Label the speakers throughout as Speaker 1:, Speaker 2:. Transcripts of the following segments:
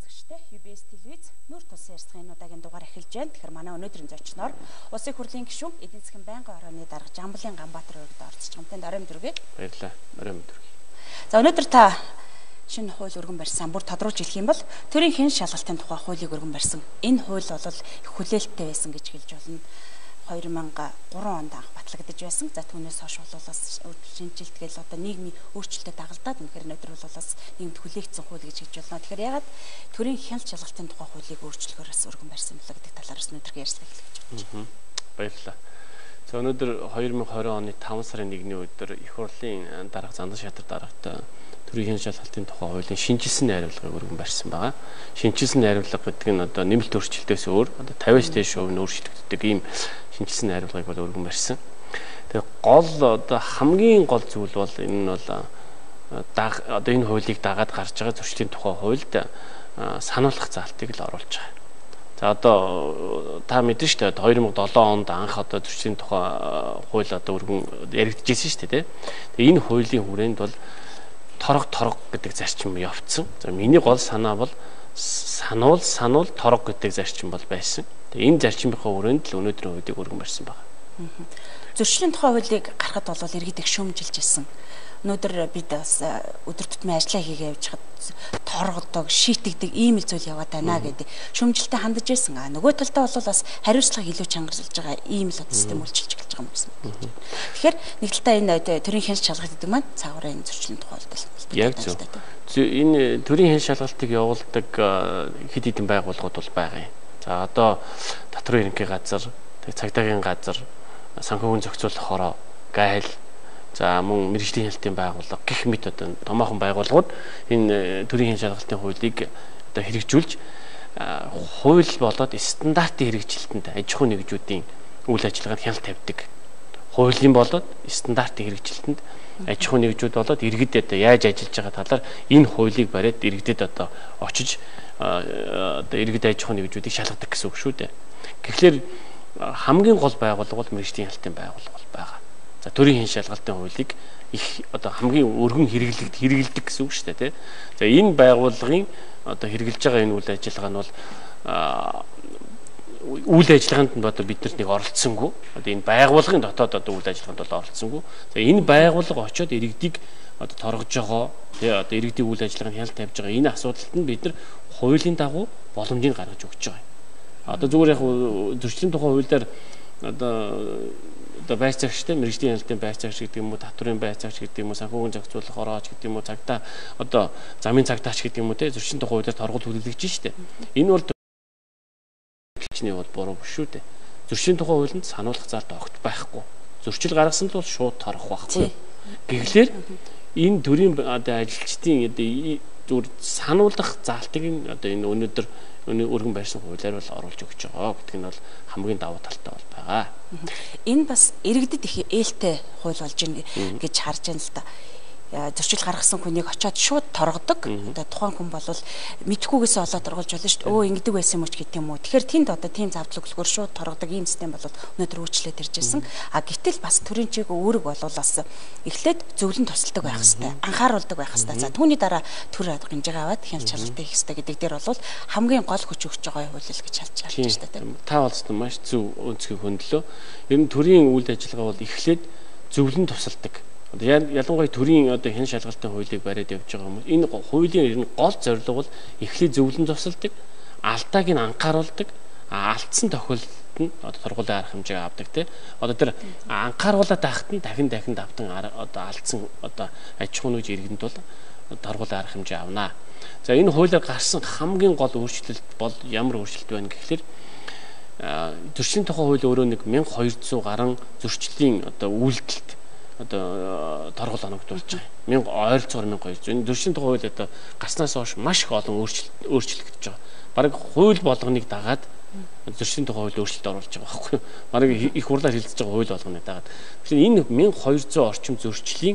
Speaker 1: үзэгчтэй UBS телевиз Нүр Тусын ярилцлагын удаагийн дугаар эхэлж байна. Тэгэхээр манай өнөөдрийн зочноор Улсын хурлын гишүүн Эдийн засгийн байнгын орооны дарга Жамбалын Ганбаатар өргөд оролцож байгаа. Танд орой мэдрэг.
Speaker 2: Баярлалаа. Орой мэдрэг.
Speaker 1: За өнөөдөр та шинэ хууль өргөн барьсан бүр тодруулж хэлэх юм бол төрийн хэн шалгалтын тухай хуулийг өргөн барьсан. Энэ хууль бол их хүлээлттэй байсан гэж хэлж болно. 2003 онд анх батлагдаж байсан. За түүнээс хойш бол бас шинжилтгээл одоо нийгмийн өөрчлөлтөд дагалдаад үнэхээр өнөөдөр бол бас нийгэмд хүлээгдсэн хууль гэж хэлж болно. Тэгэхээр ягаад төрийн хяналт шалгалтын тухай хуулийг өөрчлөхөөр бас өргөн барьсан болоо гэдэг талаараас өнөөдөр ярилцлага эхлэж байна.
Speaker 2: Баярлалаа. За өнөөдөр 2020 оны 5 сарын 1-ний өдөр их хурлын дарга Зандан шатар даргатай төрийн хяналт шалгалтын тухай хуулийн шинжилсэн найруулгыг өргөн барьсан байгаа. Шинжилсэн найруулга гэдэг нь одоо нэмэлт өөрчлөлтөөс өөр одоо 50-аас дээш хувь нь өөрчлөгддөг ийм шинжилсэн найруулгыг бол өргөн барьсан. Тэгээ гол одоо хамгийн гол зүйл бол энэ нь бол одоо энэ хуулийг дагаад гарч байгаа зөрчлийн тухай хуульд сануулгах заалтыг л оруулж байгаа. За одоо та мэдэн шүү дээ 2007 онд анх одоо зөрчлийн тухай хууль одоо өргөн яригдчихсэн шүү дээ. Тэгээ энэ хуулийн хүрээнд бол торог гэдэг зарчим явцсан. За миний гол санаа бол сануул торог гэдэг зарчим бол байсан. Тэгээ энэ зарчмынхаа хүрээнд л өнөөдрийн хуулийг өргөн барьсан байна.
Speaker 1: Зөрчлийн тухай хуулийг гаргахад бол иргэдэг шүүмжилж ирсэн. Өнөөдөр бид бас өдөр тутмын ажиллаа хийгээ явж хад торгодог, шийтгдэг ийм л зүйл яваад байна гэдэг шүүмжилтэд хандаж ирсэн. Нөгөө талдаа бол бас хариуцлага илүү чангарлаж байгаа ийм л систем үйлчилж эхэлж байгаа юм гэсэн. Тэгэхээр нэг талдаа энэ төрийн хяналт шалгалт гэдэг маань цаагаараа энэ зөрчлийн тухай хууль.
Speaker 2: Яг зөв. Энэ төрийн хяналт шалгалтыг явуулдаг хэд хэдэн байгууллагууд бол байгаа юм. За одоо татварын ерөнхий газар, цагдаагийн газар, санхүүгийн зохицуулах хороо, гайл, за мөн мэргэжлийн хяналтын байгууллага гэх мэт одоо томоохон байгууллагууд энэ төрийн хяналт шалгалтын хуулийг одоо хэрэгжүүлж хууль болоод стандартын хэрэгжилтэнд аж ахуй нэгжүүдийн үйл ажиллагаанд хяналт тавьдаг. Хуулийн болоод стандартын хэрэгжилтэнд аж ахуй нэгжүүд болоод иргэд одоо яаж ажиллаж байгаа талаар энэ хуулийг бариад иргэдэд одоо очиж одоо иргэд аж ахуй нэгжүүдийг шалгадаг гэсэн үг шүү дээ. Тэгэхээр хамгийн гол байгууллага бол мэргэжлийн хяналтын байгууллага бол байгаа. За төрийн хяналт шалгалтын хуулийг их одоо хамгийн өргөн хэрэгэлдэг гэсэн үг шүү дээ, тий. За энэ байгууллагын одоо хэрэгжилж байгаа энэ үйл ажиллагаа нь бол үйл ажиллагаанд нь одоо бид нэг оролцсонгүй. Одоо энэ байгууллагын дотоод одоо үйл ажиллагаанд бол оролцсонгүй. За энэ байгууллага очиод иргэдийг одоо торгож байгаа, тий одоо иргэдийн үйл ажиллагаанд хяналт тавьж байгаа энэ асуудалд нь бид нар хуулийн дагуу боломжийг гаргаж өгч байгаа. Одоо зүгээр яг зөрчлийн тухай хуулиар одоо байр цагчтай мэргэжлийн хяналтын байр цагч гэдэг юм уу, татврын байр цагч гэдэг юм уу, санхүүгийн зохицуулах орооч гэдэг юм уу, цагдаа одоо замын цагдаач гэдэг юм уу те зөрчлийн тухай хуулиар торгуул хүлээлгэж штэ. Энэ бол төлөвчний бол буруу биш шүү дээ. Зөрчлийн тухай хуулинд сануулгах заалт огт байхгүй. Зөрчил гаргасан бол шууд торгох байхгүй. Гэвчлэр энэ төрийн одоо ажилчдын зүгээр сануулгах заалтыг одоо энэ өнөөдөр өргөн барьсан хуулиар бол оруулж өгч байгаа гэдэг нь бол хамгийн давуу талтай бол байгаа.
Speaker 1: Энэ бас иргэдэд их ээлтэй хууль болж ийн гэж харж байна л да. Зөрчил гаргасан хүнийг очиод шууд торгодог. Одоо тухайн хүн бол мэдхгүйгээсээ олоод торгуулж болно шүү дээ. Өө ингэдэг байсан юм уу ч гэдэг юм уу. Тэгэхээр тэнд одоо тийм завдлаг өгөхөөр шууд торгодог ийм систем бол өнөөдөр өөрчлөлт ирж ирсэн. Гэтэл бас төрийн чиг өөрөг бол бас эхлээд зөвлөн тусалдаг байх хэрэгтэй. Анхааруулдаг байх хэрэгтэй. За түүний дараа төр хэмжээг аваад хяналт шалгалтыг хийх хэрэгтэй гэдэг дээр бол хамгийн гол хүч өгч байгаа хууль л гэж харж байна шүү дээ.
Speaker 2: Та болсод маш зөв өнцгийг хөндлөө. Ер нь төрийн үйл ажиллагаа бол эхлээд зөвлөн тусалдаг. Ялангуяа төрийн одоо хяналт шалгалтын хуулийг бариад явж байгаа хүмүүс энэ хуулийн ер нь гол зорилго бол эхлээд зөвлөн тусалдаг, алдааг нь анхааруулдаг, алдсан тохиолдолд нь одоо торгуулийн арга хэмжээг авдаг тий. Одоо тэр анхааруулаад байхад нь дахин давтан одоо алдсан одоо аж ахуй нэгж иргэдэнд бол торгуулийн арга хэмжээ авнаа. За энэ хуулиар гарсан хамгийн гол өөрчлөлт бол ямар өөрчлөлт байна гэхэлэр зөрчлийн тухай хууль өөрөө нэг 1200 гаруй зөрчлийн одоо үйлдэлт одоо торгол оногдуулж байгаа. Ойролцоогоор 1200. Энэ зөрчлийн тухай хууль одоо гарснаас хойш маш их олон өөрчлөгдөж байгаа. Бараг хууль болгоныг дагаад зөрчлийн тухай хууль өөрчлөлт оруулж байгаа байхгүй юу? Бараг их хурлаар хэлэлцэж байгаа хууль болгоныг дагаад. Тэгэхээр энэ 1200 орчим зөрчлийн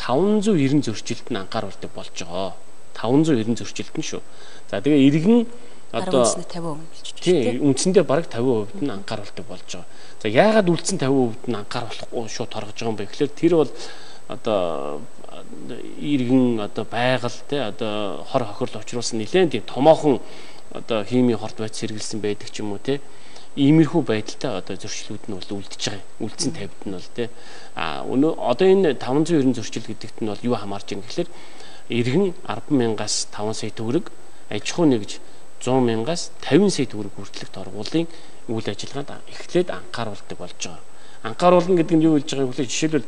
Speaker 2: 590 зөрчилд нь анхааруулдаг болж байгаа. 590 зөрчилд нь шүү. За тэгээ иргэн одоо
Speaker 1: 50%
Speaker 2: тийм үндсэндээ бараг 50% нь анхааруулдаг болж байгаа. За яагаад үлдсэн 50% нь анхааруулахгүй шууд торгож байгаа юм бэ гэхээр тэр бол одоо иргэн одоо байгаль те одоо хор хохирол учруулсан нэлээд тийм томоохон одоо химийн хорт байц сэргэлсэн байдаг ч юм уу те иймэрхүү байдалтай одоо зөрчлүүд нь бол үлдэж байгаа. Үлдсэн тавьд нь бол те одоо энэ 590 зөрчил гэдэгт нь бол юу хамаарч байгаа гэхээр иргэн 10,000-аас 5 сая төгрөг аж ахуй нэгж 100,000-аас 50 сая төгрөг хүртэлх торгуулын үйл ажиллагаанд эхлээд анхааруулдаг болж байгаа. Анхааруулна гэдэг нь юу хэлж байгааг хэлээ жишээлбэл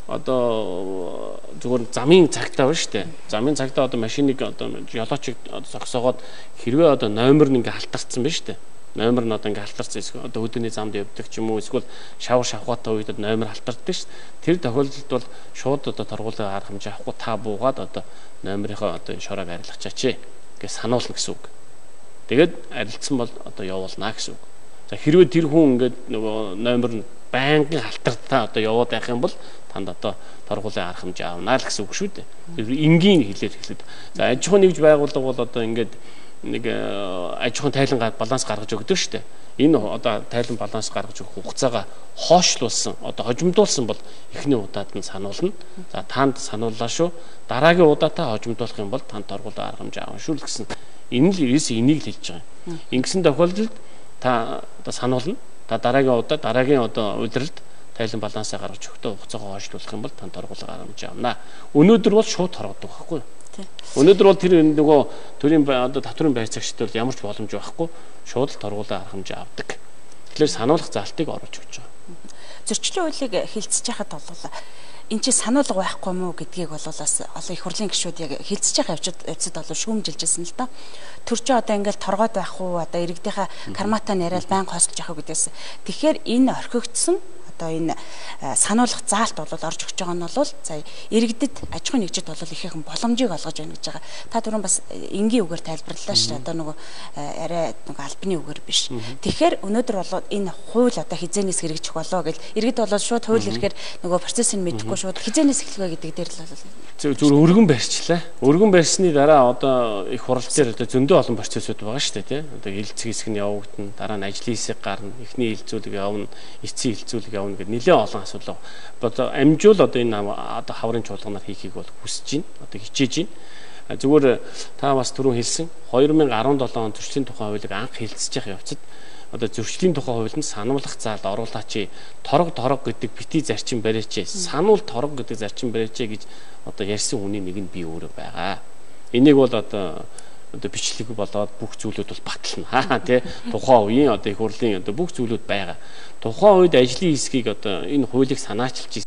Speaker 2: одоо зүгээр замын цагтаа байна шүү дээ. Замын цагтаа одоо машиныг одоо жолоочиг зогсоогоод хэрвээ одоо номер нь ингээ халтарсан байна шүү дээ. Номер нь одоо ингээ халтарсан эсвэл одоо өдөөний замд явдаг ч юм уу эсвэл шавар шавхаатай үед номер халтардаг шүү дээ. Тэр тохиолдолд бол шууд одоо торгуулийн арга хэмжээ авахгүй та буугаад одоо номерынхоо одоо шороог арилгачаач гэж сануулна гэсэн үг. Тэгээд арилцсан бол одоо явуулнаа гэсэн үг. За хэрвээ тэр хүн ингээд нөгөө номер нь байнгын халтартаа одоо яваад байх юм бол танд одоо торгуулийн арга хэмжээ авнаа л гэсэн үг шүү дээ. Энгийн хэлээр хэлээд. За аж ахуй нэгж байгууллага бол одоо ингээд нэг аж ахуйн тайлан баланс гаргаж өгдөг шүү дээ. Энэ одоо тайлан баланс гаргаж өгөх хугацаагаа хоошлуулсан одоо хожимдуулсан бол эхний удаад нь сануулна. За танд санууллаа шүү. Дараагийн удаатаа хожимдуулах юм бол танд торгуулийн арга хэмжээ авна шүү л гэсэн. Энэ л ерөөс энийг л хэлж байгаа. Ингэсэн тохиолдолд та одоо сануулна. Та дараагийн одоо удиралд тайлан балансаа гаргаж өгтөө хугацаагаа хойшлуулах юм бол тань торгуулга арга хэмжээ авнаа. Өнөөдөр бол шууд торгодог байхгүй юу? Өнөөдөр бол тэр нөгөө төрийн одоо татврын байр цагчд бол ямар ч боломж байхгүй шууд л торгуулийн арга хэмжээ авдаг. Тэгэхээр сануулгах залтыг оруулж өгч байгаа.
Speaker 1: Зөрчлийн хуулийг хилцэж байхад бол эн чинь сануулга байхгүй мó гэдгийг бол бас олон их хурлын гишүүд яг хилцэж байгаа явцад бол шүүмжилжсэн л да. Тэр чинь одоо ингээл торгоод байх уу одоо иргэдийнхаа карматаа яриад байнга хосолж явах гэдээс. Тэгэхээр энэ орхигдсон одоо энэ сануулгах заалт бол орж өгч байгаа нь бол за иргэдэд аж ахуй нэгжид бол ихээхэн боломжийг олгож байна гэж байгаа. Та түрүүн бас энгийн үгээр тайлбарлалаа шүү дээ. Одоо нөгөө арай нөгөө албаны үгээр биш. Тэгэхээр өнөөдөр бол энэ хууль одоо хизээнээс хэрэгжих болоо гэл иргэд бол шууд хууль ирэхээр нөгөө процессыг мэдэхгүй шууд хизээнээс эхлэх вэ гэдэг дээр л
Speaker 2: зүгээр өргөн барьчлаа. Өргөн барьсны дараа одоо их хурал дээр одоо зөндөө олон процессууд байгаа шүү дээ тий. Одоо хилцэг хэсэг нь явагдана, дараа нь ажлын хэсэг гарна, эхний хилцүүлэг явна, эцсийн хилцүүлэг явна гэдэг нэлээд олон асуудал. Одоо амжуул одоо энэ одоо хаврын чуулганаар хийхийг бол хүсэж байна. Одоо хичээж байна. Зүгээр та бас түрүүн хэлсэн 2017 он зөрчлийн тухай хуулийг анх хэлцэж явах явцад одоо зөрчлийн тухай хуулинд сануулгах заалд оруулаач торог гэдэг бити зарчим барьяач сануул торог гэдэг зарчим барьяач гэж одоо ярьсан хүний нэг нь би өөрөө байгаа. Энийг бол одоо бичлэг болоод бүх зүйлүүд бол батлна тий. Тухайн үеийн одоо их хурлын одоо бүх зүйлүүд байгаа. Тухайн үед ажлын хэсгийг одоо энэ хуулийг санаачилж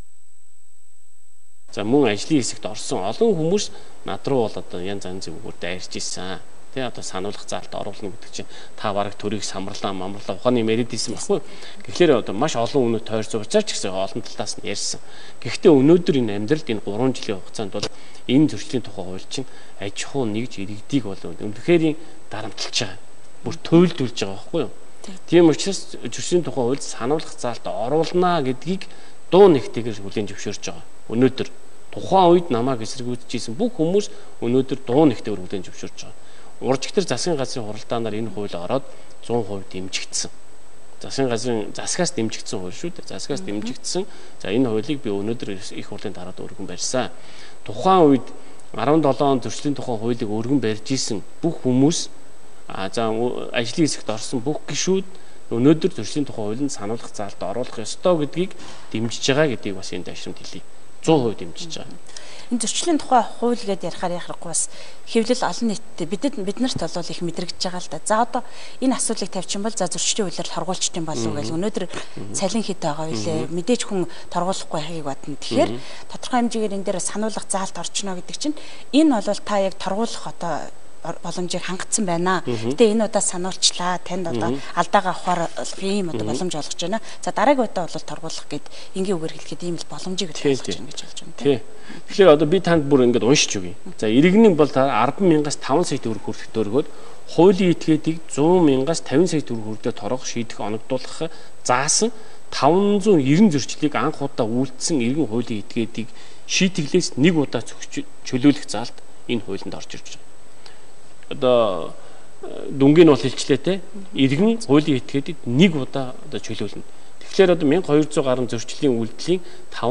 Speaker 2: за мөн ажлын хэсэгт орсон олон хүмүүс над руу бол одоо янз янзын үгээр дайрч ирсэн. Тэ одоо сануулгах заалт оруулна гэдэг чинь та бараг төрийг самарлаа ухааны мэрэд ийсэн баггүй. Тэгэхээр одоо маш олон үнэт тойрч уучаар ч гэсэн олон талаас нь ярьсан. Гэхдээ өнөөдөр энэ амьдралд энэ 3 жилийн хугацаанд бол энэ зөрчлийн тухай хууль чинь аж ахуй нэгж иргэдийг бол үнэхээр дарамтлж байгаа. Бүр туйлдулж байгаа байхгүй юу? Тийм учраас зөрчлийн тухай хууль сануулгах заалт оруулнаа гэдгийг дуу нэгтэйгээр хүлээн зөвшөөрч байгаа. Өнөөдөр тухайн үед намайг эсэргүүцэж исэн бүх хүмүүс өнөөдөр дуу нэгтэйгээр хүлээн зөвшөөрч байгаа. Уржигтэр засгийн газрын хуралдаанаар энэ хууль ороод 100% дэмжигдсэн. Засгийн газрын засгаас дэмжигдсэн хууль шүү дээ. Засгаас дэмжигдсэн. За энэ хуулийг би өнөөдөр их хурлын дараад өргөн барьсан. Тухайн үед 17 он зөрчлийн тухай хуулийг өргөн барьж исэн бүх хүмүүс за ажлын хэсэгт орсон бүх гишүүд өнөөдөр зөрчлийн тухай хуулинд сануулгах заалт оруулах ёстой гэдгийг дэмжиж байгаа гэдгийг бас энэ ташрамд хэлье. 100% дэмжиж байгаа.
Speaker 1: Энэ зөрчлийн тухай хууль гэдээ ярихаар яхахгүй бас хэвлэл олон нийтэд биднэрт бол их мэдрэгдэж байгаа л да. За одоо энэ асуудлыг тавьчин бол за зөрчлийн хуулиар торгуулчт юм болов уу гэж өнөөдөр цалин хэд байгаа вэ? Мэдээж хүн торгуулахгүй байхыг бодно. Тэгэхээр тодорхой хэмжээгээр энэ дээр сануулгах заалт орчно гэдэг чинь энэ бол та яг торгуулах одоо боломжийг хангацсан байна. Гэтэ энэ удаа сануулчлаа. Танд одоо алдаагаа авахар ийм одоо боломж олгож байна. За дараагийн удаа бол торгуулах гэд энгийн үгээр хэлэхэд ийм л боломжийг олгож байна гэж хэлж байна.
Speaker 2: Тий. Тэгэхээр одоо би танд бүр ингээд уншиж өгье. За иргэний бол 10,000-аас 5 сая төгрөг хүртэлт өргөөд хуулийн этгээдийг 100,000-аас 50 сая төгрөг хүртэлд торгох шийдэх оногдуулах заасан 590 зөрчлийг анх удаа үйлдсэн иргэн хуулийн этгээдийг шийтгэлээс нэг удаа чөлөөлөх заалт энэ хуулинд орж ирж байна. Одоо дүнгийн бол хэлчлээ те иргэн хуулийн этгээдэд нэг удаа одоо чөлөөлнө. Тэгэхээр одоо 1200 гаруй зөрчлийн үйлдэлийн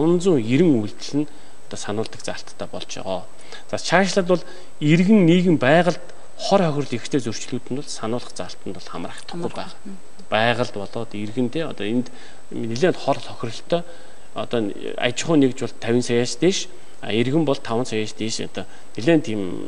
Speaker 2: 590 үйлдэл нь одоо сануулдаг залттай болж байгаа. За цаашлаад бол иргэн нийгэм байгальд хор хохирол ихтэй зөрчлүүд нь бол сануулгах залтанд бол хамрахдаггүй байна. Байгальд болоод иргэндээ одоо энд нэлээд хор хохиролтой одоо аж ахуй нэгж бол 50 саяас дээш, иргэн бол 5 саяас дээш одоо нэлээд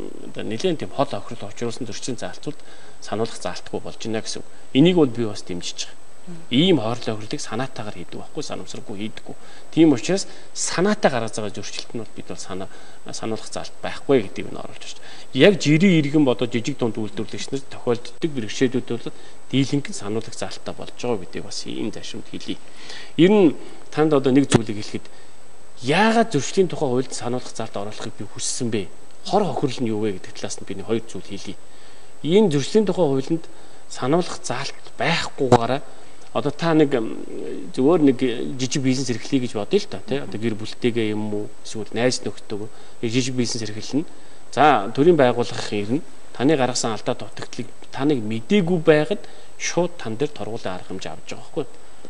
Speaker 2: тийм хол хохирол учруулсан зөрчлийн залтууд сануулгах залтгүй болж байна гэсэн үг. Энийг бол би бас дэмжиж байгаа. Ийм хоорлын хохирлыг санаатаагаар хийдэг байхгүй, санамсаргүй хийдэггүй. Тийм учраас санаатаа гаргаж байгаа зөрчилт нь бол бид бол сануулгах залт байхгүй гэдгийг нь оруулж байна. Яг жирийн иргэн бодоо жижиг дунд үйлдвэрлэгчнэр тохиолддог бэрхшээлүүд бол дийлэнхэн сануулгах залтаа болж байгаа гэдгийг бас энэ зашимд хэлье. Ер нь танд одоо нэг зүйлийг хэлэхэд яагаад зөрчлийн тухай хуульд сануулгах залт оруулахыг би хүссэн бэ? Хор хохирол нь юу вэ гэдэг талаас нь би нэг хоёр зүйл хэлье. Энэ зөрчлийн тухай хуулинд сануулгах залт байхгүйгаараа одоо та нэг зөвөр нэг жижиг бизнес эрхлэе гэж бодъё л та тий. Одоо гэр бүлтэйгээ юм уу эсвэл найз нөхдөйгөө жижиг бизнес эрхэлнэ. За төрийн байгууллага ирнэ. Таны гаргасан алдаа дутагдлыг таныг мдээгүй байгаад шууд тан дээр торгуулийн арга хэмжээ авч байгаа байхгүй.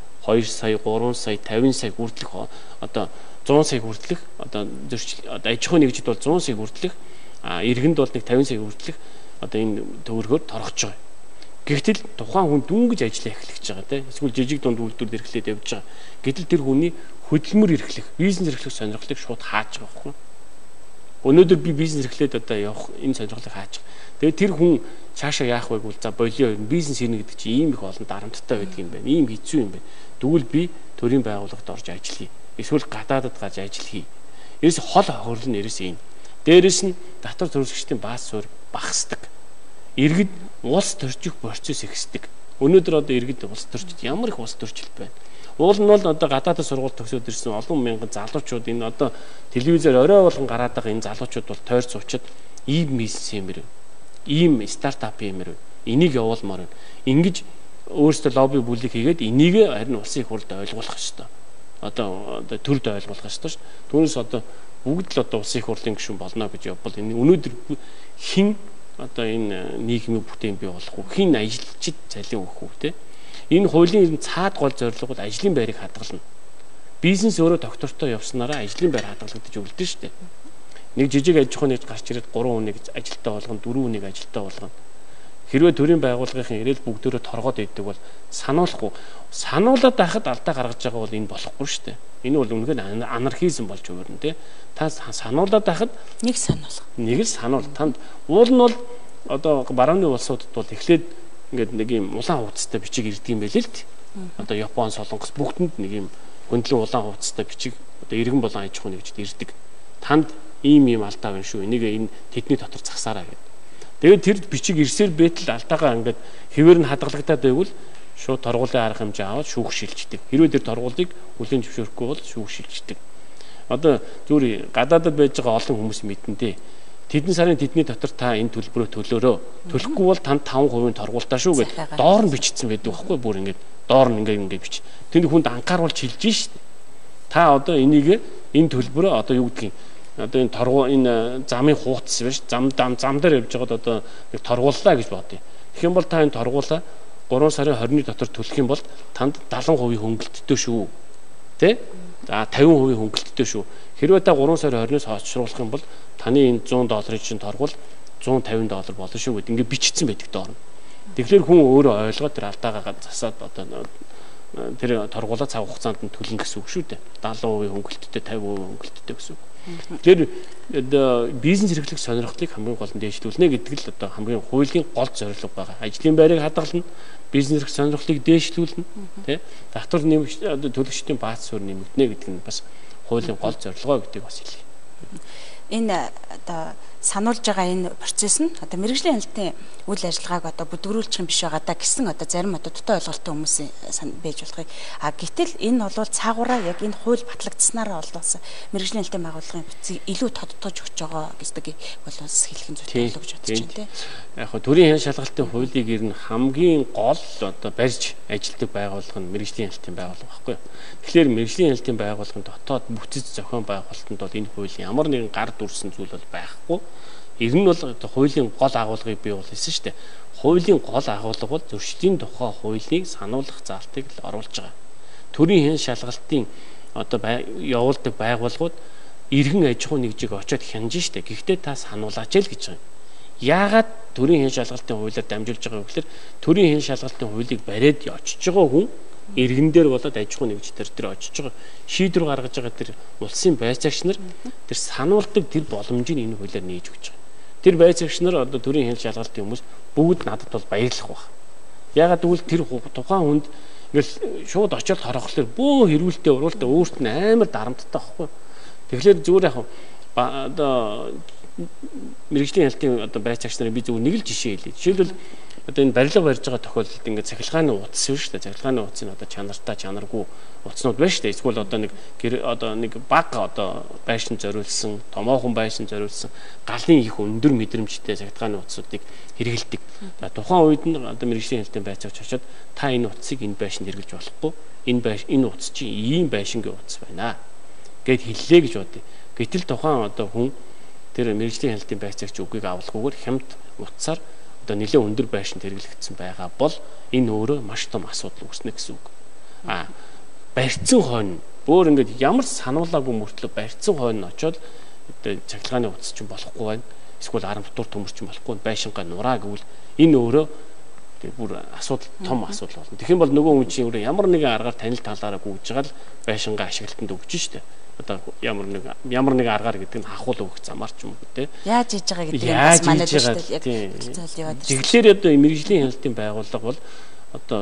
Speaker 2: 2 сая, 3 сая, 50 сая хүртэлх одоо 100 сая хүртэлх одоо аж ахуй нэгжид бол 100 сая хүртэлх иргэнд бол нэг 50 сая хүртэлх одоо энэ төгрөгөөр торгож байгаа. Гэвтэл тухайн хүн дүнгэж ажиллаа эхлэж байгаа тийм эсвэл жижиг дунд үйлдвэр эрхлээд явж байгаа. Гэтэл тэр хүний хөдөлмөр эрхлэх, бизнес эрхлэх сонирхлыг шууд хааж байгаа байхгүй. Өнөөдөр би бизнес эрхлээд одоо явах энэ сонирхлыг хааж байгаа. Тэгээд тэр хүн цаашаа яах вэ гэвэл за болио бизнес хийнэ гэдэг чинь ийм их олон дарамттай байдаг юм байна. Ийм хэцүү юм байна. Тэгвэл би төрийн байгууллагад орж ажиллая. Эсвэл гадаадад гарч ажил хий. Ерөөс хол хохирол нь ерөөс энэ. Дээрээс нь татвар төлөвлөгчдийн бааз суурь багасдаг. Иргэд улс төрчих процесс ихсдэг. Өнөөдөр одоо иргэд улс төрчид ямар их улс төрчлөлт байна. Уул нь бол одоо гадаадд сургууль төгсөөд ирсэн олон мянган залуучууд энэ одоо телевизээр орой болгон гараад байгаа энэ залуучууд бол тойр суучид ийм бизнес юм бэ? Ийм стартап юм бэ? Энийг явуулмаар байна. Ингэж өөрсдөө лобби бүлэг хийгээд энийг харин улсын их хурлд ойлгуулах ёстой. Одоо төрд ойлгуулах ёстой шүү дээ. Түүнээс одоо бүгд л одоо улсын их хурлын гишүүн болно гэж явбал энэ өнөөдөр хин одоо энэ нийгмийн бүтээн бий болох уу? Хин ажилчид цалин өгөх үү те? Энэ хуулийн цаад гол зорилго бол ажлын байрыг хадгална. Бизнес өөрөө доктортой явснараа ажлын байр хадгалагдаж үлдэн шүү дээ. Нэг жижиг аж ахуйн нэгж гарч ирээд 3 хүнийг ажилтаа болгоно, 4 хүнийг ажилтаа болгоно. Хэрвээ төрийн байгууллагын ирээл бүгдөө торгоод идэг бол сануулахгүй. Сануулаад байхад алдаа гаргаж байгаа бол энэ болохгүй шүү дээ. Энэ бол үнэхээр анархизм болж өөрнө те. Та сануулаад байхад
Speaker 1: нэг сануулга.
Speaker 2: Нэг л сануул. Танд уул нь бол одоо барууны улсуудад бол эхлээд ингээд нэг юм улаан хувцастай бичиг ирдэг юм байл л дээ. Одоо Япон, Солонгос бүгдэнд нэг юм хөндлөн улаан хувцастай бичиг одоо иргэн болон аж ахуй нэгжид ирдэг. Танд ийм алдаа байна шүү. Энийг энэ тэдний дотор засаараа гэдэг. Тэгээд тэр бичиг ирсээр байтал алдаагаа ингээд хэвээр нь хадгалагдаад байвал шууд торгуулийн арга хэмжээ аваад шүүх шилждэг. Хэрвээ тэр торгуулийг хүлээн зөвшөөрөхгүй бол шүүх шилждэг. Одоо зүгээр гадаадд байж байгаа олон хүмүүс мэднэ дээ. Тэдэн сарын тэдний дотор та энэ төлбөрөө төлөөрөө. Төлөхгүй бол танд 5% торгуултаа шүү гэдэг доор нь бичсэн байдаг байхгүй бүр ингээд доор нь ингээд бич. Тэнд хүнд анхааруулж хэлж шít. Та одоо энийг энэ төлбөрөө одоо юу гэдгийг одоо энэ торгуу энэ замын хуудас биш зам дээр явж байгаад одоо нэг торгууллаа гэж бодъё. Тэгэх юм бол та энэ торгуулаа 3 сарын 20-ны дотор төлөх юм бол танд 70% хөнгөлөлттэй шүү. Тэ? За 50% хөнгөлөлттэй шүү. Хэрвээ та 3 сарын 20-ноос хойшруулах юм бол таны энэ $100 чинь торгуул $150 болно шүү гэдэг ингээд бичсэн байдаг доор. Тэгэхээр хүн өөрөө ойлгоод тэр алдаагаа засаад одоо тэр торгуулаа цаг хугацаанд нь төлнө гэсэн үг шүү дээ. 70% хөнгөлөлттэй 50% хөнгөлөлттэй гэсэн үг. Тэр бизнес эрхлэх сонирхлыг хамгийн гол нь дээшлүүлнэ гэдэг л одоо хамгийн хуулийн гол зорилго байгаа. Ажлын байрыг хадгална, бизнес эрх сонирхлыг дээшлүүлнэ, тий? Татвар нэмэгч одоо төлөгчдийн бааз суурь нэмэгдэнэ гэдэг нь бас хуулийн гол зорилгоо гэдэг бас хэлье.
Speaker 1: Энэ одоо сануулж байгаа энэ процесс нь одоо мэргэжлийн хяналтын үйл ажиллагааг одоо бүдгэрүүлчих юм биш байгаа даа гэсэн одоо зарим одоо дутуу ойлголттой хүмүүсийн байж болохыг. Гэтэл энэ бол цаагаараа яг энэ хууль батлагдсанараа олдсон мэргэжлийн хяналтын байгууллагын бүтцийг илүү тодтогч өгч байгаа гэдэг бол бас хэлхэн зүйтэй болов гэж бодож байна тийм.
Speaker 2: Яг хөө төрийн хян шалгалтын хуулийг ер нь хамгийн гол одоо барьж ажилтдаг байгууллага нь мэргэжлийн хяналтын байгууллага байхгүй. Тэгэхээр мэргэжлийн хяналтын байгууллагын дотоод бүтэц зохион байгуулалтанд бол энэ хуулийн ямар нэгэн гар дүрсэн зүйл бол байхгүй. Ер нь бол хуулийн гол агуулгыг бий болгосон шүү дээ. Хуулийн гол агуулга бол зөрчлийн тухай хуулийг сануулгах залтыг л оруулж байгаа. төрийн хэн шалгалтын одоо явуулдаг байгууллагууд иргэн аж ахуйн нэгжийг очиод хянаж штэ. Гэхдээ та сануулаач л гэж байгаа юм. Яагаад төрийн хэн шалгалтын хуулиар дамжуулж байгаа вэ гэхээр төрийн хэн шалгалтын хуулийг бариад очиж байгаа хүн иргэн дээр болоод аж ахуйн нэгж тэр очиж байгаа шийдвэр гаргаж байгаа тэр улсын байцаагч нар тэр сануулдаг тэр боломжийг энэ хуулиар нээж өгч байгаа. Тэр байцаагч нар одоо төрийн хэн шалгалтын хүмүүс бүгд надад бол баярлах баг. Яагаад гэвэл тэр тухайн хүнд ингээл шууд очиод хорохлоор бөө хэрүүлтэй уруултаа өөрт нь амар дарамттай байхгүй. Тэгэхээр зүгээр яг одоо мэрэгжлийн хяналтын одоо байцаагч нарын би зөвхөн нэг л жишээ хэлье. Жишээлбэл одоо энэ барилга барьж байгаа тохиолдолд ингээд цахилгааны утас шүү дээ. Цахилгааны утасны одоо чанартай чанаргүй утаснууд байна шүү дээ. Эсвэл одоо нэг баг одоо байшин зориулсан, томоохон байшин зориулсан галын их өндөр мэдрэмжтэй цахилгааны утасуудыг хэрэгэлдэг. Тухайн үед нь одоо мэрэгжлийн хяналтын байцаагч очиод та энэ утасыг энэ байшинд хэрэглэж болохгүй. Энэ утас чинь ийм байшингийн утас байна гэд хэллээ гэж бодъё. Гэтэл тухайн одоо хүн тэр мэрэгжлийн хяналтын байцаагч үгийг авалгүйгээр хямд утсаар одоо нэлээд өндөр байшинд хэрэглэгдсэн байгаа бол энэ өөрөө маш том асуудал үүснэ гэсэн үг. Барьцсан хойно бүр ингээд ямар сануулаагүй мөртлөө барьцсан хойно очоод одоо цахилгааны утас чинь болохгүй байна. Эсвэл арматур төмөр чинь болохгүй байшингаа нураа гэвэл энэ өөрөө бүр асуудал том асуудал болно. Тэгэх юм бол нөгөө хүн чинь өөрөө ямар нэгэн аргаар танил талаараа гүйж байгаа л байшингаа ашиглалтанд өгч штэ. Одоо ямар нэг аргаар гэдэг нь хахуул өгөх замаар ч юм уу те. Яаж хийж байгаа гэдэг нь бас манай дэвштэй яг хэлцэл яваад байна. Тэгэхээр одоо мэрэгжлийн хяналтын байгууллага бол одоо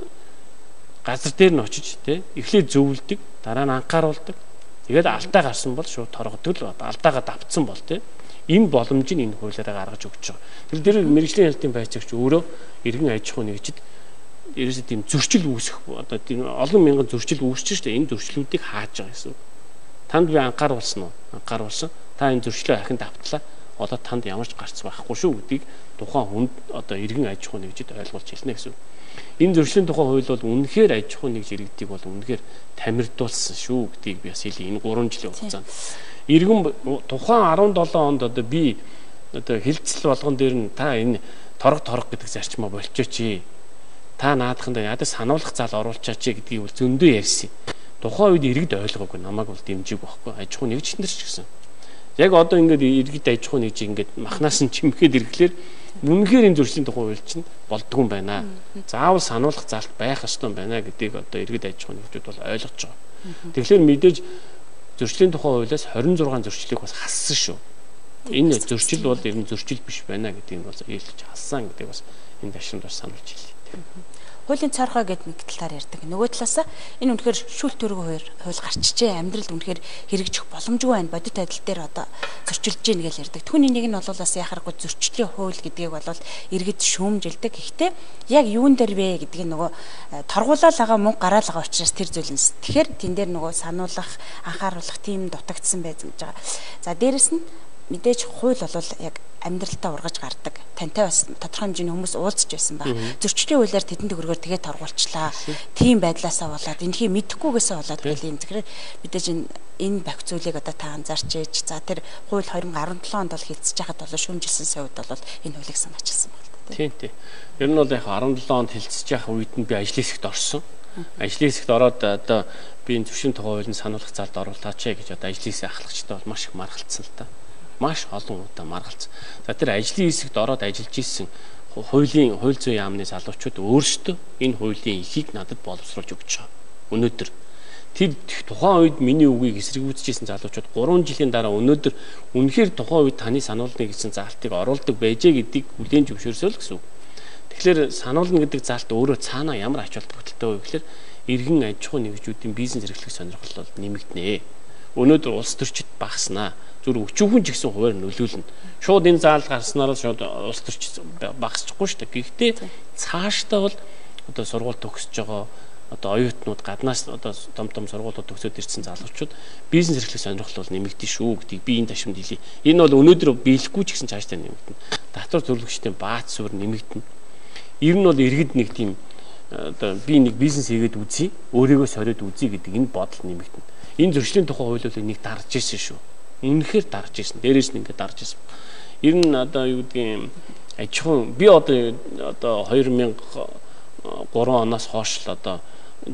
Speaker 2: газар дээр нь очиж те эхлээд зөвлөдөг, дараа нь анхааруулдаг. Тэгээд алдаа гарсан бол шууд торгодог л алдаагаа давтсан бол те. Энэ боломжийг энэ хуулиараа гаргаж өгч байгаа. Тэр мэрэгжлийн хяналтын байцаагч өөрөө иргэн аж ахуйн нэгжид ерөөсөө тийм зөрчил үүсэх одоо тийм олон мянган зөрчил үүсэж штэ. Энэ зөрчлүүдийг хааж байгаа гэсэн. Танд би анхааруулсан уу? Анхааруулсан. Та энэ зөрчлөө ахин давтлаа. Одоо танд ямар ч гарц байхгүй шүү гэдгийг тухайн хүнд одоо иргэн аж ахуйн нэгжид ойлгуулж хэлнэ гэсэн. Энэ зөрчлийн тухай хууль бол үнэхээр аж ахуйн нэгж иргэдийг бол үнэхээр тамирдуулсан шүү гэдгийг би бас хэлье. Энэ 3 жилийн хугацаанд иргэн тухайн 17 онд одоо би одоо хилцэл болгон дээр нь та энэ торог гэдэг зарчмаа болчихооч. Та наадаханд ядаж сануулгах зал оруулчаач гэдгийг бол зөндөө ярьсан. Тухайн үед иргэд ойлгоогүй намайг бол дэмжиг байхгүй аж ахуйн нэгж нар ч гэсэн. Яг одоо ингээд иргэд аж ахуйн нэгж ингээд махнаас нь чимхэд ирэхлээр үнэхээр энэ зөрчлийн тухай хууль чинь болдгүй юм байна. Заавал сануулгах залт байх ёстой юм байна гэдгийг одоо иргэд аж ахуйн нэгжүүд бол ойлгож байгаа. Тэгэхээр мэдээж зөрчлийн тухай хуулиас 26 зөрчлийг бас хассан шүү. Энэ зөрчил бол ер нь зөрчил биш байна гэдгийг бол eelж хассан гэдэг бас энэ ташрамд бас сануулж хэлээ.
Speaker 1: Хуулийн цаархаа гэдэг нэг талаар ярьдаг. Нөгөө талаасаа энэ үнэхээр шүүл төрөг хууль гарчжээ. Амьдралд үнэхээр хэрэгжих боломжгүй байна. Бодит адил дээр одоо зөрчилж гин гэж ярьдаг. Түүний нэг нь бол бас яхахгүй зөрчлийн хууль гэдгийг бол иргэд шүүмжилдэг. Гэхдээ яг юун дээр вэ гэдгийг нөгөө торгуулаад байгаа мөнгө гараал байгаа учраас тэр зүйл нь. Тэгэхээр тэн дээр нөгөө сануулгах, анхааруулах тийм дутагдсан байж байгаа. За дээрэс нь мэдээж хууль бол яг амьдралтаа ургаж гардаг. Тантай бас тодорхой хэмжээний хүмүүс уулзж байсан ба. Зөрчлийн хуулиар тэдэнд төгрөгөөр тэгээд торгуулчлаа. Тийм байдлаасаа болоод энэхий мэдэхгүйгээсээ болоод гэлийн тэгэхээр мэдээж энэ багц зүйлийг одоо та анзаарч ээж. За тэр хууль 2017 онд бол хэлцэж байхад бол шүүмжилсэн сая үед бол энэ хуулийг санаачилсан байна.
Speaker 2: Тийм. Ер нь бол яг 17 онд хэлцэж явах үед нь би ажлын хэсэгт орсон. Ажлын хэсэгт ороод одоо би энэ зөрчлийн тухай хуулийн сануулгах залд оруулаач гэж одоо ажлын хэсэг ахлагчтай бол маш их маргалцсан л та. Маш олон удаа маргалцсан. За тэр ажлын хэсэгт ороод ажиллаж исэн хууль зүйн яамны залуучууд өөрсдөө энэ хуулийн ихийг надад боловсруулж өгч байгаа. Өнөөдөр тэр тухайн үед миний үгийг эсэргүүцэжсэн залуучууд 3 жилийн дараа өнөөдөр үнэхээр тухайн үед таны сануулгын гэсэн залтыг оруулдаг байжээ гэдгийг хүлээн зөвшөөрсөө л гэсэн үг. Тэгэхээр сануулна гэдэг залт өөрөө цаанаа ямар ач холбогдолтой вэ гэхээр иргэн аж ахуйн нэгжүүдийн бизнес эрхлэх сонирхол бол нэмэгдэнэ. Өнөөдөр улс төрчид багаснаа. Зүр өчүүхэн ч гэсэн хуваар нөлөөлнө. Шууд энэ заал гарснараа шууд улс төрч багасчихгүй шүү дээ. Гэхдээ цаашдаа бол одоо сургууль төгсөж байгаа одоо оюутнууд гаднаас одоо том сургуулиуд төгсөөд ирсэн залуучууд бизнес эрхлэх сонирхол бол нэмэгдэн шүү гэдгийг би энэ ташимд хэлье. Энэ бол өнөөдөр биелэхгүй ч гэсэн цаашдаа нэмэгдэнэ. Татвар төлөгчдийн бааз суурь нэмэгдэнэ. Ер нь бол иргэд нэг тийм одоо би нэг бизнес хийгээд үзье, өөрийгөө сориод үзье гэдэг энэ бодол нэмэгдэнэ. Энэ зөрчлийн тухай хууль бол энийг дарж ирсэн шүү. Үнэхээр дарж ирсэн. Дээрээс нь ингээд дарж ирсэн. Ер нь одоо юу гэдгийг аж ахуйн би одоо 2003 оноос хойш л одоо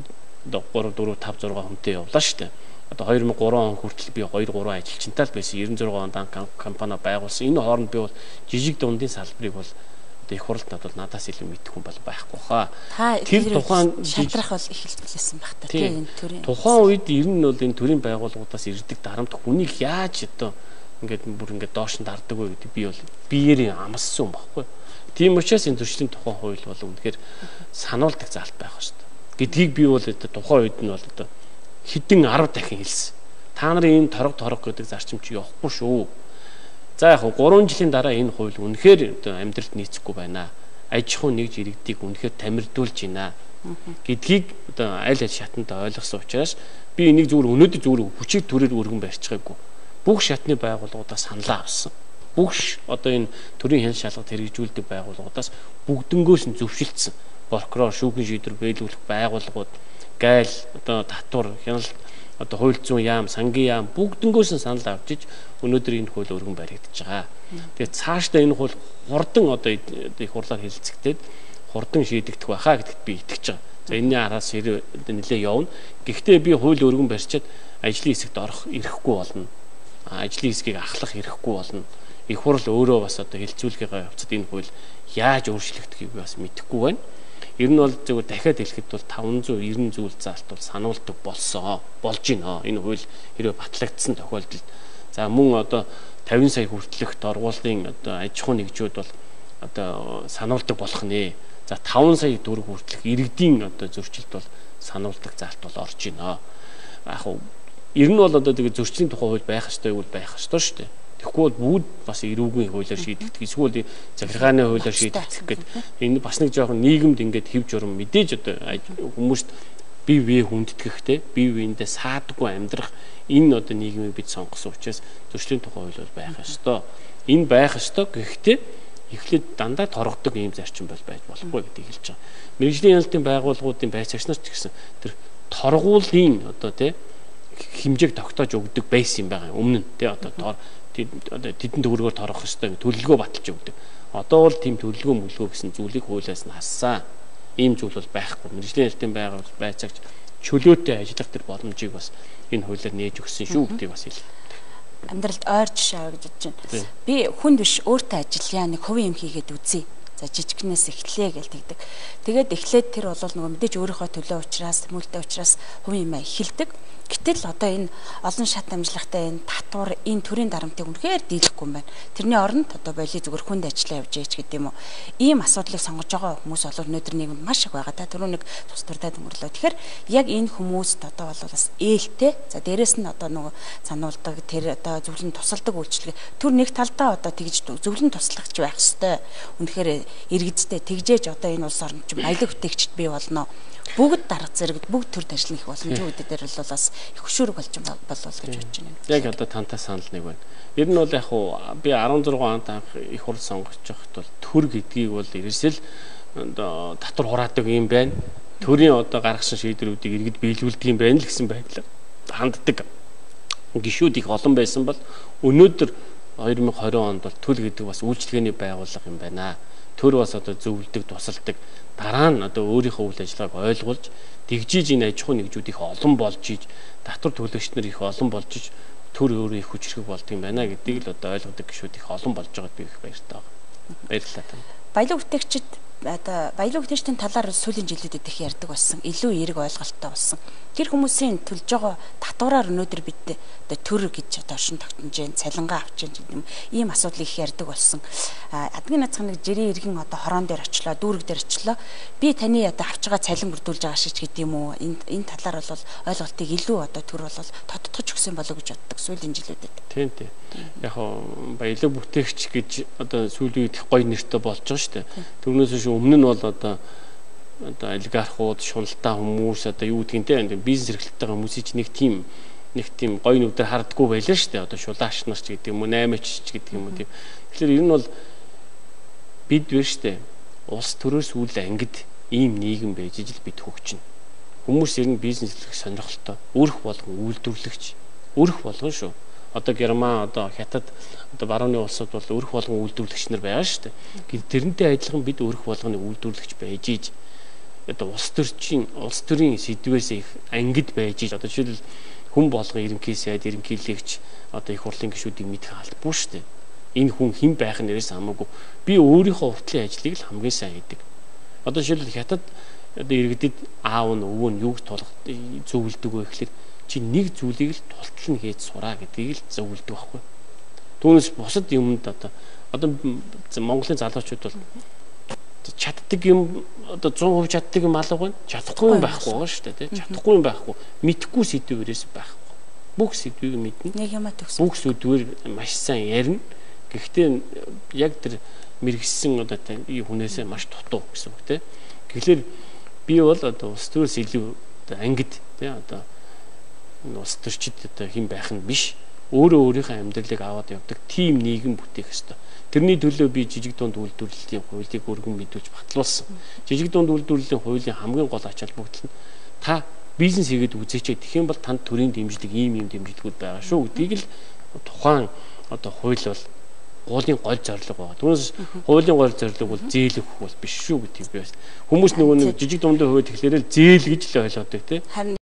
Speaker 2: одоо 3 4 5 6 хүнтэй явлаа шүү дээ. Одоо 2003 он хүртэл би 2 3 ажилчинтай л байсан. 96 онд компани байгуулсан. Энэ хооронд би бол жижиг дундын салбарыг бол одоо их хурлд бол надаас илүү мэдэх хүн бол байхгүй хаа.
Speaker 1: Тэр тухайн шалрах бол их хэлсэн байх та тийм энэ төрийн.
Speaker 2: Тухайн үед ер нь бол энэ төрийн байгууллагуудаас ирдэг дарамт хүнийг яаж одоо ингээд бүр ингээд доош нь дарддаг вэ гэдэг би бол биеэрээ амссан юм баггүй. Тийм учраас энэ зөрчлийн тухайн хууль бол үнэхээр сануулдаг заалт байх шүү дээ. Гэдгийг би бол одоо тухайн үед нь бол одоо хэдэн 10 дахин хэлсэн. Та нарын энэ торог гэдэг зарчим чи явахгүй шүү. За яг 3 жилийн дараа энэ хууль үнэхээр одоо амьдралд нийцэхгүй байна. Аж ахуйн нэгж иргэдийг үнэхээр тамирдуулж байна гэдгийг одоо аль шатанд ойлгосон учраас би энийг зүгээр өнөөдөр зүгээр хүчийг төрөөр өргөн барьчихаагүй. Бүх шатны байгууллагуудаас саналаа авсан. Бүх одоо энэ төрийн хяналт шалгалт хэрэгжүүлдэг байгууллагуудаас бүгднгөөс нь зөвшөлдсөн. Прокурор, шүүхийн шийдвэр биелүүлэх байгууллагууд, гайл, одоо татвар, хяналт, одоо хууль зүйн яам, сангийн яам бүгднгөөс нь санал авчиж өнөөдөр энэ хууль өргөн баригдаж байгаа. Тэгээд цаашдаа энэ хууль хурдан одоо их хурлаар хэлэлцэгдээд хурдан шийдэгдэх байхаа гэдэгт би итгэж байгаа. За энэний араас нэлээ явна. Гэхдээ би хууль өргөн барьчаад ажлын хэсэгт орох ирэхгүй болно. Ажлын хэсгийг ахлах ирэхгүй болно. Их хурл өөрөө бас одоо хэлцүүлэхээ явцад энэ хууль яаж өөрчлөгдөхийг бас мэдэхгүй байна. Ер нь бол зөвхөн дахиад хэлэхэд бол 590 зүйл заалт бол сануулдаг болж байна. Энэ хууль хэрвээ батлагдсан тохиолдолд за мөн одоо 50 сая хүртэлх доргуулын одоо аж ахуйн нэгжүүд бол одоо сануулдаг болох нэ. За 5 сая төгрөг хүртэлх иргэдийн одоо зөрчилд бол сануулдаг заалт бол орж байна. Яг нь ер нь бол одоо тэгээ зөрчлийн тухай хууль байх ёстой юу байх ёстой шүү дээ. Тэгэхгүй бол бүгд бас эрүүгийн хуулиар шийдэгдэх. Эсвэл захиргааны хуулиар шийдэгдэх гэдэг. Энэ бас нэг жоохон нийгэмд ингээд хэв журам мэдээж одоо хүмүүст бие бие хүндэтгэхтэй, бие биендээ саадгүй амьдрах энэ одоо нийгмийг бид сонгосон учраас зөрчлийн тухай хууль бол байх ёстой. Энэ байх ёстой. Гэхдээ эхлээд дандаа торгодог ийм зарчим бол байж болохгүй гэдгийг хэлж байгаа. Мэргэжлийн хяналтын байгууллагуудын байцаагч нар ч гэсэн тэр торгуулийн одоо тий хэмжээг тогтоож өгдөг байсан юм байгаа. Өмнө нь тий одоо тэдэн төгрөгөөр торгох ёстой төлөлгөө баталж өгдөг. Одоо бол тийм төлөлгөө мөлгөө гэсэн зүйлийг хуулиас нь хассан. Ийм зүйл бол байхгүй. Мэргэжлийн хяналтын байгууллага байцаагч чөлөөтэй ажиллах тэр боломжийг бас энэ хуулиар нээж өгсөн шүү гэдгийг бас хэлээ.
Speaker 1: Амьдралд ойр жишээ авагдаж байна. Би хүнд биш өөртөө ажиллая, нэг хувийн юм хийгээд үзье. За жижигнээс эхлэе гэж тэгдэг. Тэгээд эхлээд тэр бол нөгөө мэдээж өөрийнхөө төлөө учраас, мөлдөө учраас хувийн юм эхэлдэг. Гэтэл одоо энэ олон шат амжилттай энэ татвар, энэ төрийн дарамтыг үнэхээр дийлэхгүй юм байна. Тэрний оронд одоо боли зүгээр хүнд ажиллаа явж яач гэдэг юм уу. Ийм асуудлыг сонгож байгаа хүмүүс бол өнөөдөр нийгэмд маш их байгаа. Та түрүү нэг тус турдаад өнгөрлөө. Тэгэхээр яг энэ хүмүүст одоо бол бас ээлтэй. За дээрэс нь одоо нөгөө сануулдаг тэр одоо зөвлөн тусалдаг үйлчлэг. Тэр нэг талдаа одоо тэгж зөвлөн туслагч байх хэвээр. Үнэхээр иргэдтэй тэгжээж одоо энэ улс орнд ч баялаг бүтээгчд бий болно. Бүгд дарга зэрэгт бүгд төр ажил их боломжтой үүдээр дээр бол бас их хөшөөрөг болж болов гэж бодож байна.
Speaker 2: Яг одоо тантай санал нэг байна. Ер нь бол яг хуу би 16 онд анх их хурл сонгож байхад бол төр гэдгийг бол ерөөсөл одоо татвар хураадаг юм байна. Төрийн одоо гаргасан шийдвэрүүдийг иргэд биелүүлдэг юм байна л гэсэн байдлаар ханддаг гишүүд их олон байсан бол өнөөдөр 2020 онд бол төл гэдэг бас үйлчлэгээний байгууллага юм байна. Төр бас одоо зөвлөдөг, тусалдаг. Дараа нь одоо өөрийнхөө үйл ажиллагааг ойлгуулж, тэгжиж энэ аж ахуйн нэгжүүд их олон болж иж, татвар төлөгч нар их олон болж иж, төр өөрөө их хүчрэг болдго юм байна гэдгийг л одоо ойлгодог гишүүд их олон болж байгаад би их баяртай байна. Баярлалаа тань.
Speaker 1: Баялаг бүтээгчид одоо баялаг бүтээгчдийн талаар сүүлийн жилүүдэд их ярьдаг болсон, илүү эерэг ойлголттой болсон. Тэр хүмүүсийн төлж байгаа татвараар өнөөдөр бид одоо төр гэж одоо оршин тогтнож जैन цалингаа авч जैन гэдэг юм. Ийм асуудлыг их ярьдаг болсон. Админ нацхан нэг жирийн иргэн одоо хорон дээр очлоо, дүүрэг дээр очлоо. Би таны одоо авч байгаа цалин бүрдүүлж байгаа шиж гэдэг юм уу? Энэ талаар бол ойлголтыг илүү одоо төр бол тодтогч өгсөн болов гэж боддог сүүлийн жилүүдэд.
Speaker 2: Тийм. Яг баялаг бүтээгч гэж одоо сүүлийн үед их гоё нэртэй болж байгаа шүү дээ. Түүнээс биш өмнө нь бол одоо олигархууд, шуналтаа хүмүүс одоо юу гэдгийг бизнес эрхлэлтэй хүмүүсийг нэг тийм гоё нүдээр хардггүй байлаа шүү дээ. Одоо шулаач нар ч гэдэг юм уу, наймаач ч гэдэг юм уу тийм. Тэгэхээр ер нь бол бид биш шүү дээ. Улс төрөөс үл ангид ийм нийгэм байж ижил бид хөгжинэ. Хүмүүс ер нь бизнес эрхлэх сонирхолтой, өрх болгон үйлдвэрлэгч, өрх болгон шүү. Одоо Герман, одоо Хятад, одоо барууны улсууд бол өрх болгон үйлдвэрлэгч нар байгаа шүү дээ. Тэрнтэй адилхан бид өрх болгоны үйлдвэрлэгч байж иж одоо улс төрийн сэдвээс их ангид байж иж одоо жишээлбэл хүн болгон ерөнхий сайд ерөнхийлөгч одоо их хурлын гишүүдийг мэдэх албагүй шүү дээ. Энэ хүн хэн байх нь нэрээс хамаагүй би өөрийнхөө уртлын ажлыг л хамгийн сайн хийдэг. Одоо жишээлбэл хятад одоо иргэдэд аав нь өвөө нь юуг тулах зөвлөдөг вэ гэхээр чи нэг зүйлийг л тултал нь хийж сураа гэдгийг л зөвлөдөг байхгүй. Түүнээс бусад юмд одоо Монголын залуучууд бол чаддаг юм одоо 100% чаддаг юм алга байна. Чадахгүй юм байхгүй байгаа шүү дээ, тийм чадахгүй юм байхгүй. Мэдхгүй сэдвэрээс байхгүй. Бүх сэдвийг мэднэ.
Speaker 1: Нэг юмаа төгс.
Speaker 2: Бүх сэдвээр маш сайн ярина. Гэхдээ яг тэр мэрэгсэн одоо хүнээсээ маш дутуу гэсэн үг тийм. Тэгэхээр би бол одоо улс төрөөс илүү одоо ангид тийм одоо улс төрчид одоо хэн байх нь биш. Өөрөө өөрийнхөө амьдралыг аваад явдаг тим нийгэм бүтээх ёстой. Тэрний төлөө би жижиг дунд үйлдвэрлэлийн хуулийг өргөн мэдүүлж батлуулсан. Жижиг дунд үйлдвэрлэлийн хуулийн хамгийн гол ач холбогдол нь та бизнес хийгээд үзээч гэх юм бол танд төрийн дэмжлэг ийм дэмжлэгүүд байгаа шүү гэдгийг л тухайн одоо хууль бол гуулын гол зорилго байгаа. Түүнээс хуулийн гол зорилго бол зээл өгөх бол биш шүү гэдгийг би бас хүмүүс нөгөө нэг жижиг дундын хувьд тэгэхээр л зээл гэж л ойлгодог тийм. Харин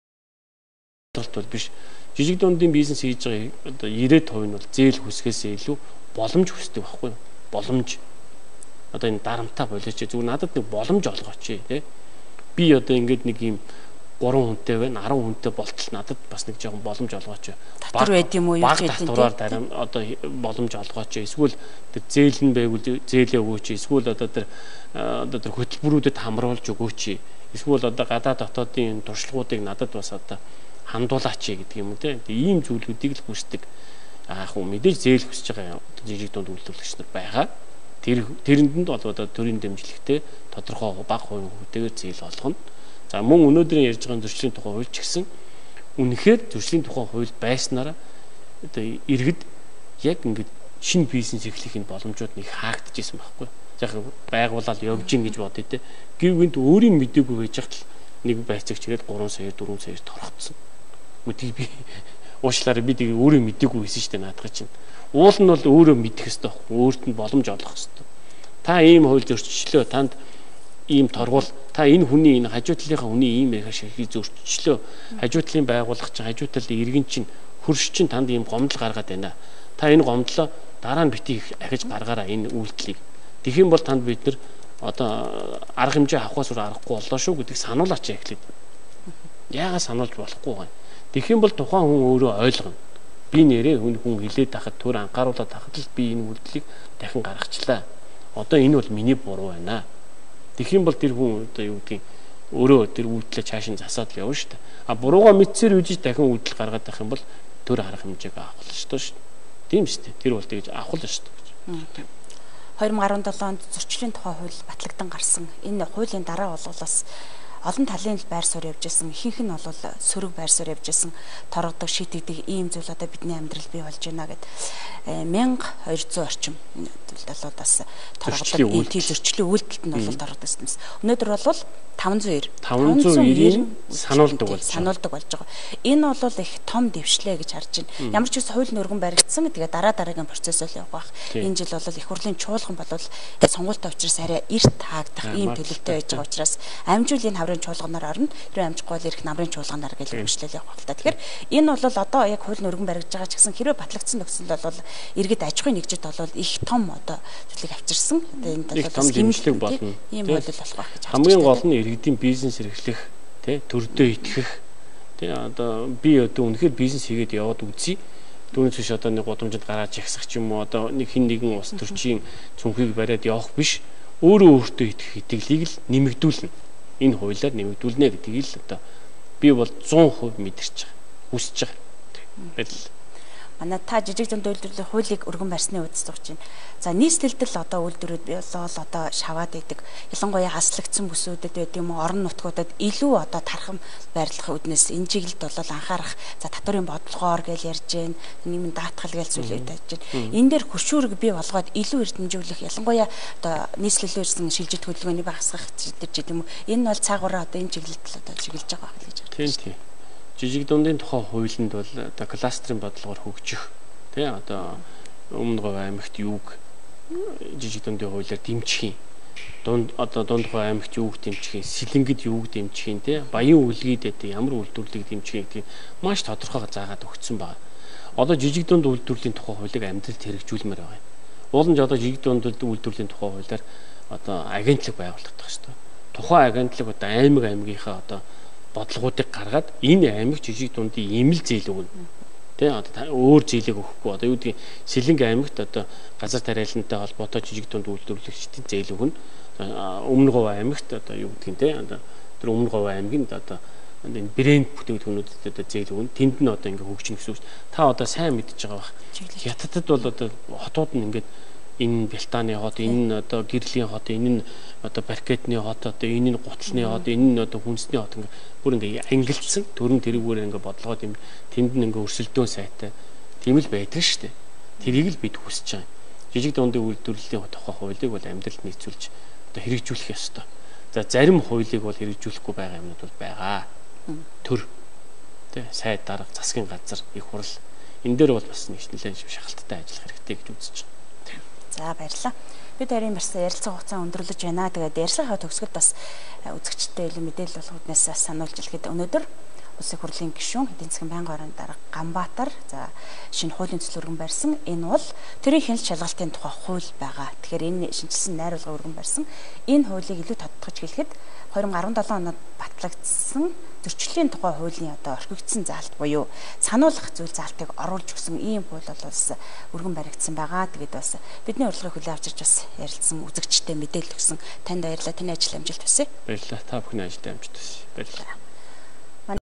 Speaker 2: бол биш. Жижиг дундын бизнес хийж байгаа одоо 90% нь бол зээл хүсгэсээ илүү боломж хүсдэг байхгүй юу? Боломж. Одоо энэ дарамтаа болооч зүгээр надад нэг боломж олгооч тий. Би одоо ингээд нэг юм 3 хүнтэй байна 10 хүнтэй болтол надад бас нэг жоохон боломж олгооч.
Speaker 1: Татвар байд юм уу юу
Speaker 2: гэдэг тийм. Татвараар дарам одоо боломж олгооч. Эсвэл тэр зээл нь байвал зээлээ өгөөч. Эсвэл одоо тэр хөтөлбөрүүдэд хамруулж өгөөч. Эсвэл одоо гадаад дотоодын туршлагуудыг надад бас одоо хандуулаач гэдэг юм үү те. Ийм зүйлүүдийг л хүсдэг. Аах уу мэдээж зээл хүсэж байгаа жижиг дунд үйлдвэрлэгч нар байгаа. Тэрэнд бол одоо төрийн дэмжлэгтэй тодорхой бага хувийн хүүтэйгээр зээл олгоно. За мөн өнөөдрийн ярьж байгаа зөрчлийн тухай хууль ч гэсэн үнэхээр зөрчлийн тухай хууль байснараа одоо иргэд яг ингээд шинэ бизнес эхлэхийн боломжууд нэг хаагдчихсан байхгүй. Яг байгуулаад явж гин гэж бодъё те. Гэвгэнт өөрийн мэдээгүй байж хат нэг байцаагч ирээд 3 сая 4 сая торгоцсон. Үгүй би уучлаарай би тэгээ өөрөө мэдээгүй байсан шүү дээ наадах чинь. Уул нь бол өөрөө мэдэх ёстой байхгүй. Өөрт нь боломж олгох ёстой. Та ийм хууль зөрчлөө танд ийм торгуул та энэ хүний энэ хажуу талынхаа хүний ийм ярих ширхгийг зөрчлөө. Хажуу талын байгууллага чинь хажуу талын иргэн чинь хөрш чинь танд ийм гомдол гаргаад байна. Та энэ гомдлоо дараа нь битгий ахиж гаргаараа энэ үйлдэлийг. Тэгэх юм бол танд бид нар одоо арга хэмжээ авахаас өөр аргагүй боллоо шүү гэдгийг сануулаач эхлээд. Яагаад сануулж болохгүй вэ? Тэгэх юм бол тухайн хүн өөрөө ойлгоно. Би нэрээ хүн хилээд тахад түр анхааруулаад тахад л би энэ үйлдэлийг дахин гаргачлаа. Одоо энэ бол миний буруу байна. Тэгэх юм бол тэр хүн одоо юу гэдгийг өөрөө тэр үйлдэлээ цааш нь засаад л явна шүү дээ. А буруугаа мэдсээр үжиж дахин үйлдэл гаргаад байх юм бол түр арга хэмжээг авах л шүү дээ. Тийм шүү дээ. Тэр бол тэгж авах л шүү дээ.
Speaker 1: 2017 онд зөрчлийн тухай хууль батлагдсан гарсан. Энэ хуулийн дараа болголоос олон талын байр суурь явж исэн. Ихэнх нь бол сөрөг байр суурь явж исэн. Торгодог, шийтгдэг ийм зүйл одоо бидний амьдрал бий болж байна гэд 1200 орчим талуудаас торгодог ийм зөрчлийн үйлдэлт нь бол торгодог юмс. Өнөөдөр бол 590-ийн сануулдаг болж байгаа. Энэ бол их том дэвшлээ гэж харж байна. Ямар ч үс хууль өргөн баригдсан тэгээ дараагийн процессыг явах. Энэ жил бол их хурлын чуулган бол сонгуультай учраас арай эрт таагдах ийм төлөвтэй байж байгаа учраас амжуулын хаврын чуулганаар орно. Тэр амжихгүй бол ирэх намрын чуулганаар гэж хөвшлэл явах та. Тэгэхээр энэ бол одоо яг хууль өргөн баригдж байгаа ч гэсэн хэрвээ батлагдсан нөхцөлд бол иргэд аж ахуйн нэгжид бол их том одоо зүйлийг авчирсан.
Speaker 2: Энэ бол хэмжлэг болно.
Speaker 1: Ийм хууль болох байх гэж харж байна.
Speaker 2: Хамгийн гол нь иргэдийн бизнес эрхлэх тий төрдөө итгэх тий одоо би одоо үнэхээр бизнес хийгээд яваад үзье. Түүнээс биш одоо нэг гудамжинд гараад жагсах ч юм уу одоо нэг хин нэгэн ус төрчийн цүнхийг бариад явах биш. Өөртөө итгэх итгэлийг л нэмэгдүүлнэ. Энэ хуулиар нэмэгдүүлнэ гэдгийг л одоо би бол 100% мэдэрч байгаа. Хүсэж байгаа. Манай
Speaker 1: та жижиг дунд үйлдвэрлэлийн хуулийг өргөн барьсны үдс зурж байна. За нийслэлдэл одоо үйлдвэрүүд болол одоо шаваад идэг. Ялангуяа хаслагдсан бүсүүдэд байд юм уу орон нутгуудад илүү одоо тархам байрлах үднэс энэ чиглэлд бол анхаарах. За татварын бодлогоор гэж ярьж байна. Нийгмийн даатгал гэж зүйлүүд тааж байна. Энэ дээр хөшүүрэг бий болгоод илүү эрдэмжүүлэх ялангуяа одоо нийслэлээрсэн шилжилт хөдөлгөөний багасгах гэдэг юм уу. Энэ бол цаагаараа одоо энэ чиглэлд л одоо чиглэж байгаа гэж
Speaker 2: харж байна. Тийм. Жижиг дундын тухай хуулинд бол одоо кластерын бодлогоор хөгжих тий одоо өмнө говь аймагт юуг жижиг дундын хуулиар дэмжих юм. дундгой аймагт юу гэж дэмжих, Сэлэнгэд юу гэж дэмжих те, Баян үлгийд ямар үйлдвэрлэлийг дэмжих гэдгийг маш тодорхой заагаад өгсөн байна. Одоо жижиг дунд үйлдвэрлэлийн тухай хуулийг амьдралд хэрэгжүүлмээр байгаа юм. Уулын одоо жижиг дунд үйлдвэрлэлийн тухай хуулиар одоо агентлаг байгуулагдах хэрэгтэй. Тухайн агентлаг одоо аймагийнхаа одоо бодлогуудыг гаргаад энэ аймаг жижиг дундын ийм л зээл өгнө. Тэ одоо өөр зээлэг өгөхгүй одоо юу гэдгийг Сэлэнг аймагт одоо газар тариалантай холбоотой жижиг дунд үйлдвэрлэгчдийн зээл өгнө. Өмнө Говь аймагт одоо юу гэдгийг те одоо тэр Өмнө Говь аймгийн одоо энэ брэнд бүтээгдэхүүнүүдэд одоо зээл өгнө. Тэнд нь одоо ингээ хөгжинэ гэсэн үг. Та одоо сайн мэдж байгаа бах. Хятадд бол одоо хотууд нь ингээд энэ Бялтааны хот, энэ одоо Гэрлийн хот, энэ нь одоо Баркетны хот, одоо энэ нь Гутлны хот, энэ нь одоо Хүнсний хот ингээ бүр ингээ ангилсан төрөн тэрүүгээр ингээ бодлогоод юм тэнд нь ингээ өрсөлдөөн сайтай тийм л байдаг шүү дээ. Тэрийг л бид хүсэж байгаа. Жижиг дундын үйлдвэрлэлийн тухай хуулийг бол амьдралд нийцүүлж одоо хэрэгжүүлэх ёстой. За зарим хуулийг бол хэрэгжүүлэхгүй байгаа юмнууд бол байгаа. Төр тэ сайд дарга засгийн газар их хурл энэ дээр бол бас нэг нэлээд шахалттай ажиллах хэрэгтэй гэж үзэж байна.
Speaker 1: За баярлалаа. Бид хоёрын барьсан ярилцсан хугацаа өндөрлөж байна. Тэгээд ярилцлагаа төгсгөл бас үзэгчтэй илүү мэдээлэл болгооднаас сануулж хэлэхэд өнөөдөр Улсын хурлын гишүүн эдийн засгийн байнгын орон дарга Ганбаатар за шинэ хуулийн төсөл өргөн барьсан. Энэ бол төрийн хяналт шалгалтын тухай хууль байгаа. Тэгэхээр энэ шинжилсэн найруулга өргөн барьсан. Энэ хуулийг илүү тодтогч хэлэхэд 2017 онд батлагдсан зөрчлийн тухай хуулийн одоо орхигдсон заалт буюу сануулгах зүйл заалтыг оруулж өгсөн ийм хууль бол бас өргөн баригдсан байгаа. Тэгээд бас бидний урилгыг хүлээн авчирч бас ярилцсан үзэгчтэй мэдээлэл өгсөн. Танд баярлалаа. Таны ажил амжилт хүсье.
Speaker 2: Баярлалаа. Та бүхний ажилд амжилт хүсье. Баярлалаа.